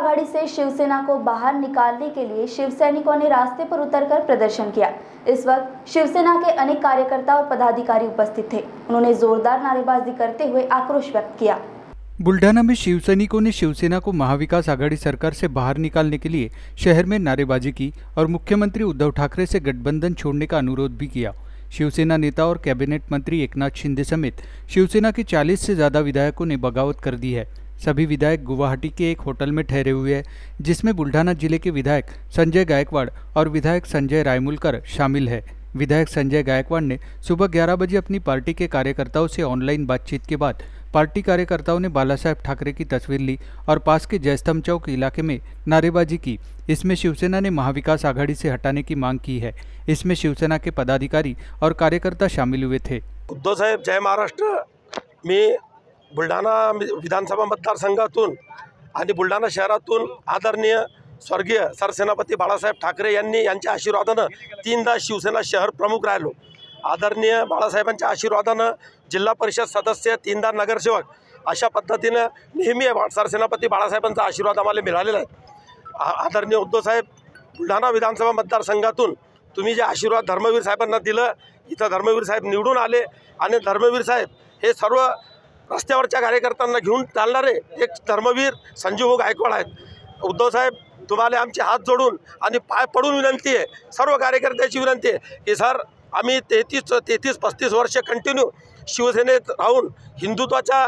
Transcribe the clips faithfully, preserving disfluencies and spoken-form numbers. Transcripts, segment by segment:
आघाड़ी से शिवसेना को बाहर निकालने के लिए शिव सैनिकों ने रास्ते पर उतरकर प्रदर्शन किया। इस वक्त शिवसेना के अनेक कार्यकर्ता और पदाधिकारी उपस्थित थे। उन्होंने जोरदार नारेबाजी करते हुए आक्रोश व्यक्त किया। बुल्ढाना में शिवसैनिकों ने शिवसेना को महाविकास आघाड़ी सरकार से बाहर निकालने के लिए शहर में नारेबाजी की और मुख्यमंत्री उद्धव ठाकरे से गठबंधन छोड़ने का अनुरोध भी किया। शिवसेना नेता और कैबिनेट मंत्री एकनाथ शिंदे समेत शिवसेना के चालीस से ज्यादा विधायकों ने बगावत कर दी है। सभी विधायक गुवाहाटी के एक होटल में ठहरे हुए हैं, जिसमें बुल्ढाना जिले के विधायक संजय गायकवाड़ और विधायक संजय रायमुलकर शामिल है। विधायक संजय गायकवाड़ ने सुबह ग्यारह बजे अपनी पार्टी के कार्यकर्ताओं से ऑनलाइन बातचीत के बाद पार्टी कार्यकर्ताओं ने बाला साहेब ठाकरे की तस्वीर ली और पास के जयस्तंभ चौक इलाके में नारेबाजी की। इसमें शिवसेना ने महाविकास आघाड़ी से हटाने की मांग की है। इसमें शिवसेना के पदाधिकारी और कार्यकर्ता शामिल हुए थे। उद्धव साहेब, जय महाराष्ट्र। मी बुलढाणा विधानसभा मतदारसंघातून आणि बुलढाणा शहरातून आदरणीय स्वर्गीय सरसेनापती बाळासाहेब ठाकरे यांनी यांच्या आशीर्वादानं तीनदा शिवसेना शहर प्रमुख राहिलो। आदरणीय बाळासाहेबांच्या आशीर्वादानं जिल्हा परिषद सदस्य, तीनदा नगरसेवक, अशा पद्धतीनं नेहमी सरसेनापती बाळासाहेबांचा आशीर्वाद आम्हाला मिळालेला आहे। आदरणीय उद्धव साहेब, बुलढाणा विधानसभा मतदारसंघातून तुम्ही जे आशीर्वाद धर्मवीर साहेबांना दिलं, इथं धर्मवीर साहेब निवडून आले आणि धर्मवीर साहेब हे सर्व रस्त्यावरच्या कार्यकर्त्यांना घेऊन चालणारे एक धर्मवीर संजीव गायकवाड आहेत। उद्धव साहेब, तुम्हाला आमचे हात जोडून आणि पाय पडून विनंती आहे, सर्व कार्यकर्त्याची विनंती आहे की सर, आम्ही तेहतीस तेहतीस पस्तीस वर्ष कंटिन्यू शिवसेनेत राहून हिंदुत्वाच्या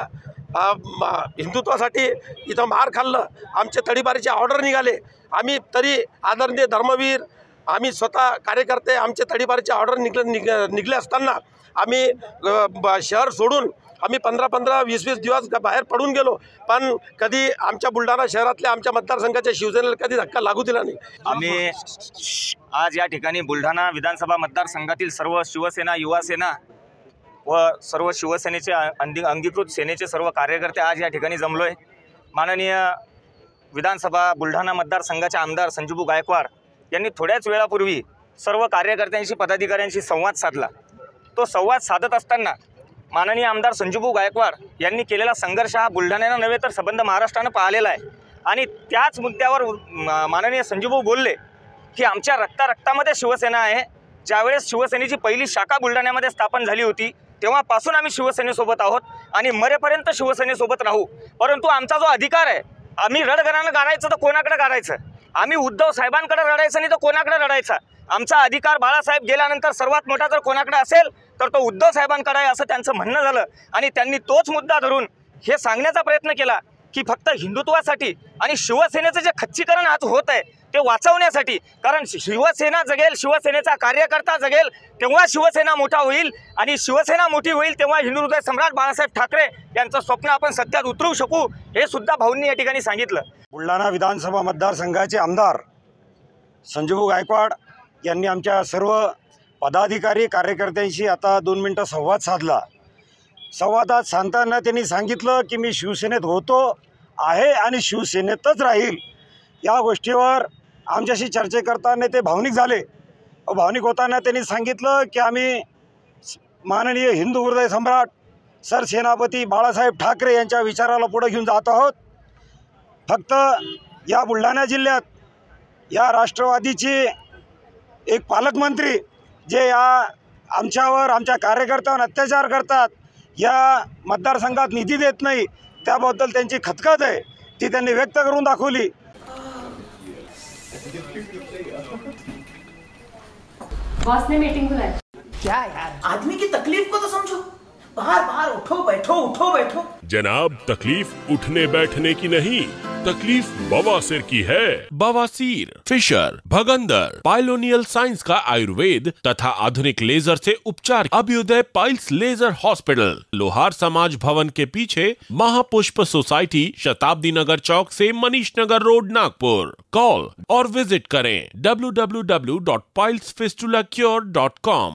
हिंदुत्वासाठी इथं मार खाल्लं, आमचे तडीपारीचे ऑर्डर निघाले, आम्ही तरी आदरणीय धर्मवीर आम्ही स्वतः कार्यकर्ते आमचे तडीपारीचे ऑर्डर निघले निघले असताना आम्ही शहर सोडून आम्ही पंधरा पंधरा वीस वीस दिवस बाहेर पडून गेलो, पण कधी आमच्या बुलढाणा शहरातल्या आमच्या मतदारसंघाच्या शिवसेनेला कधी धक्का लागू दिला नाही। आम्ही आज या ठिकाणी बुलढाणा विधानसभा मतदारसंघातील सर्व शिवसेना, युवा सेना व सर्व शिवसेनेचे अंगीकृत सेनेचे सर्व कार्यकर्ते आज या ठिकाणी जमलोय। माननीय विधानसभा बुलढाणा मतदारसंघाचे आमदार संजीव गायकवाड यांनी थोड्याच वेळापूर्वी सर्व कार्यकर्त्यांशी, पदाधिकाऱ्यांशी संवाद साधला। तो संवाद साधत असताना माननीय आमदार संजीव गायकवाड यांनी केलेला संघर्ष हा बुलढाण्यानं नव्हे तर संबंध महाराष्ट्रानं पाहिलेला आहे आणि त्याच मुद्द्यावर माननीय संजीव बोलले की आमच्या रक्ता रक्तामध्ये शिवसेना आहे। ज्यावेळेस शिवसेनेची पहिली शाखा बुलढाण्यामध्ये स्थापन झाली होती तेव्हापासून आम्ही शिवसेनेसोबत आहोत आणि मरेपर्यंत शिवसेनेसोबत राहू। परंतु आमचा जो अधिकार आहे, आम्ही रडगणानं गारायचं तर कोणाकडे गारायचं, आम्ही उद्धव साहेबांकडे रडायचं नाही तर कोणाकडे रडायचं। आमचा अधिकार बाळासाहेब गेल्यानंतर सर्वात मोठा जर कोणाकडे असेल तर तो उद्धव साहेबांकडे आहे असं त्यांचं म्हणणं झालं आणि त्यांनी तोच मुद्दा धरून हे सांगण्याचा प्रयत्न केला की फक्त हिंदुत्वासाठी आणि शिवसेनेचं जे खच्चीकरण आज होत आहे ते वाचवण्यासाठी, कारण शिवसेना जगेल, शिवसेनेचा कार्यकर्ता जगेल तेव्हा शिवसेना मोठा होईल आणि शिवसेना मोठी होईल तेव्हा हिंदू हृदय सम्राट बाळासाहेब ठाकरे यांचं स्वप्न आपण सत्यात उतरवू शकू, हे सुद्धा भाऊंनी या ठिकाणी सांगितलं। बुलढाणा विधानसभा मतदारसंघाचे आमदार संजीव गायकवाड यांनी आमच्या सर्व पदाधिकारी, कार्यकर्त्यांशी आता दोन मिनटं संवाद साधला। संवादात सांगताना त्यांनी सांगितलं की मी शिवसेनेत होतो आहे आणि शिवसेनेतच राहील। या गोष्टीवर आमच्याशी चर्चा करताना ते भावनिक झाले। भावनिक होताना त्यांनी सांगितलं की आम्ही माननीय हिंदू हृदय सम्राट सरसेनापती बाळासाहेब ठाकरे यांच्या विचाराला पुढे घेऊन जात आहोत। फक्त या बुलढाणा जिल्ह्यात या राष्ट्रवादीची एक पालकमंत्री जे या आमच्यावर, आमच्या कार्यकर्त्यांवर अत्याचार करतात, या मतदारसंघात निधी देत नाही, त्याबद्दल त्यांची खतखत आहे, ती त्यांनी व्यक्त करून दाखवली। बॉस ने मीटिंग बुलाई। क्या यार, आदमी की तकलीफ को तो समझो। बाहर बाहर उठो बैठो उठो बैठो। जनाब, तकलीफ उठने बैठने की नहीं, तकलीफ बवासीर की है। बवासीर, फिशर, भगंदर, पाइलोनियल साइंस का आयुर्वेद तथा आधुनिक लेजर से उपचार। अभ्युदय पाइल्स लेजर हॉस्पिटल, लोहार समाज भवन के पीछे, महापुष्प सोसाइटी, शताब्दी नगर चौक से मनीष नगर रोड, नागपुर। कॉल और विजिट करें W W W dot piles fistula cure dot com.